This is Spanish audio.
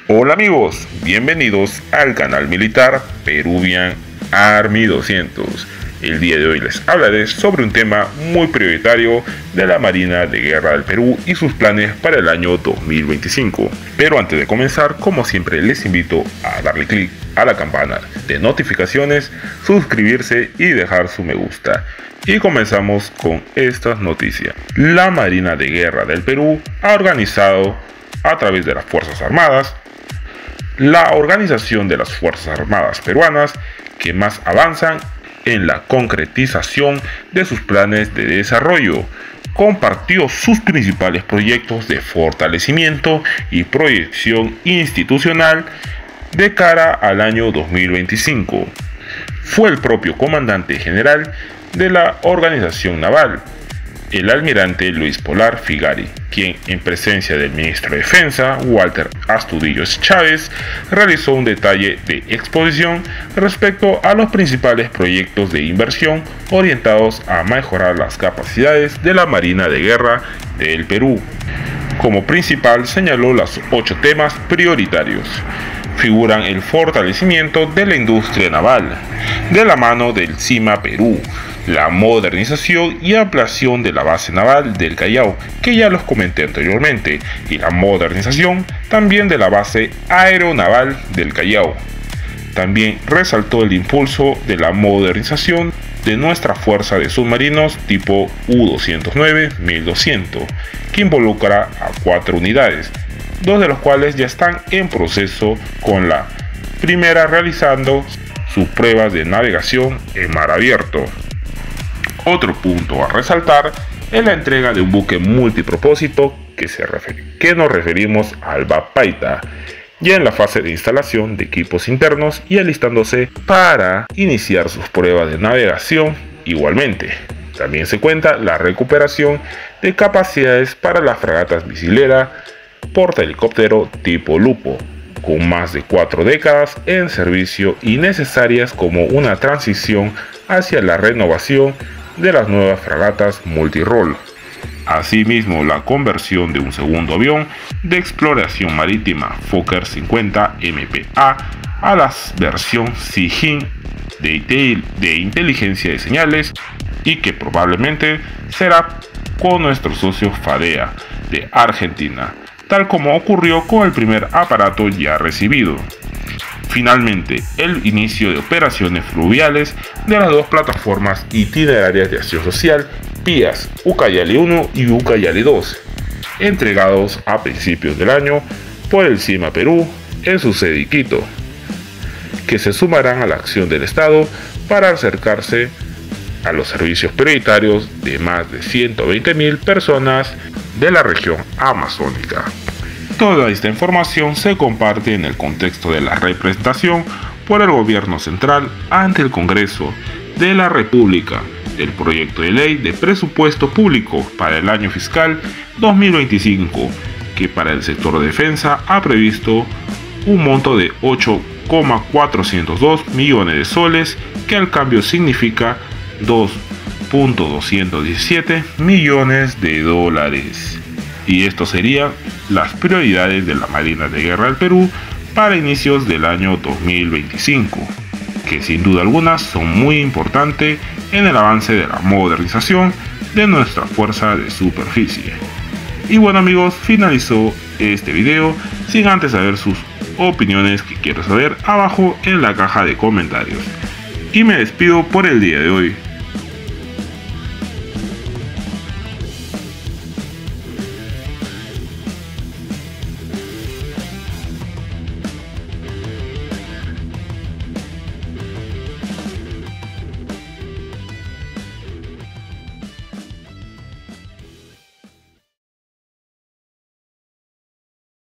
Hola amigos, bienvenidos al canal militar Peruvian Army 200. El día de hoy les hablaré sobre un tema muy prioritario de la Marina de Guerra del Perú y sus planes para el año 2025. Pero antes de comenzar, como siempre les invito a darle clic a la campana de notificaciones, suscribirse y dejar su me gusta. Y comenzamos con estas noticias. La Marina de Guerra del Perú ha organizado a través de las Fuerzas Armadas la organización de las Fuerzas Armadas peruanas que más avanzan en la concretización de sus planes de desarrollo. Compartió sus principales proyectos de fortalecimiento y proyección institucional de cara al año 2025. Fue el propio comandante general de la organización naval, el almirante Luis Polar Figari, quien en presencia del ministro de Defensa, Walter Astudillo Chávez, realizó un detalle de exposición respecto a los principales proyectos de inversión orientados a mejorar las capacidades de la Marina de Guerra del Perú. Como principal señaló los 8 temas prioritarios. Figuran el fortalecimiento de la industria naval, de la mano del CIMA Perú, la modernización y ampliación de la base naval del Callao, que ya los comenté anteriormente, y la modernización también de la base aeronaval del Callao. También resaltó el impulso de la modernización de nuestra fuerza de submarinos tipo U-209-1200, que involucra a 4 unidades, 2 de los cuales ya están en proceso, con la primera realizando sus pruebas de navegación en mar abierto. Otro punto a resaltar es la entrega de un buque multipropósito que nos referimos al Bapaita, ya en la fase de instalación de equipos internos y alistándose para iniciar sus pruebas de navegación igualmente. También se cuenta la recuperación de capacidades para las fragatas misilera portahelicóptero tipo Lupo, con más de 4 décadas en servicio y necesarias como una transición hacia la renovación de las nuevas fragatas multirol. Asimismo, la conversión de un segundo avión de exploración marítima Fokker 50 MPA a la versión Sijin de inteligencia de señales, y que probablemente será con nuestro socio FADEA de Argentina, tal como ocurrió con el primer aparato ya recibido. Finalmente, el inicio de operaciones fluviales de las 2 plataformas itinerarias de acción social, PIAS Ucayali 1 y Ucayali 2, entregados a principios del año por el CIMA Perú en su sede Quito, que se sumarán a la acción del Estado para acercarse a los servicios prioritarios de más de 120.000 personas de la región amazónica. Toda esta información se comparte en el contexto de la representación por el Gobierno Central ante el Congreso de la República del proyecto de ley de presupuesto público para el año fiscal 2025, que para el sector de defensa ha previsto un monto de 8,402 millones de soles, que al cambio significa 2,217 millones de dólares. Y esto serían las prioridades de la Marina de Guerra del Perú para inicios del año 2025, que sin duda alguna son muy importantes en el avance de la modernización de nuestra fuerza de superficie. Y bueno amigos, finalizó este video, sin antes saber sus opiniones, que quiero saber abajo en la caja de comentarios. Y me despido por el día de hoy.